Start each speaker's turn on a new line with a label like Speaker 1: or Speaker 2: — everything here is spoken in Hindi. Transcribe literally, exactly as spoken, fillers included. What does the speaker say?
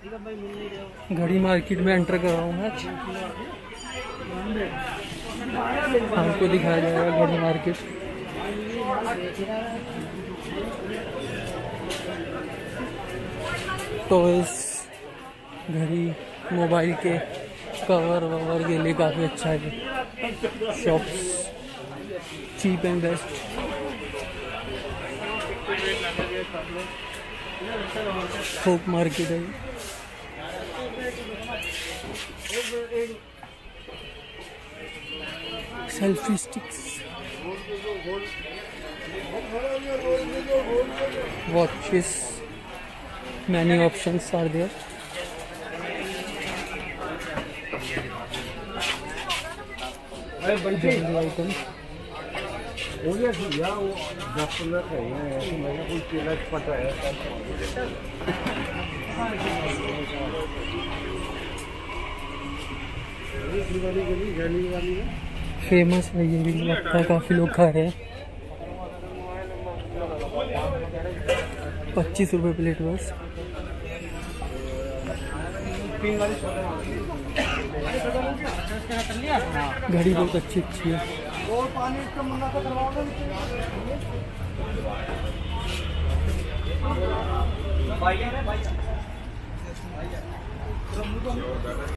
Speaker 1: घड़ी मार्केट में एंटर कर रहा हूँ मैं। आपको दिखाया जाएगा घड़ी मार्केट। टॉयज, घड़ी, मोबाइल के कवर ववर के लिए काफ़ी अच्छा है। Shops cheap and best. थोक मार्केट है। Selfie sticks, watches, many options are there. Jewelry items.
Speaker 2: हो गया भैया, वो दस पंद्रह चाहिए है तो मैंने कोई केला पता है।
Speaker 1: फेमस है ये भी, लगता है काफ़ी लोग खा रहे हैं। पच्चीस रुपये प्लेट बस। घड़ी बहुत अच्छी अच्छी है।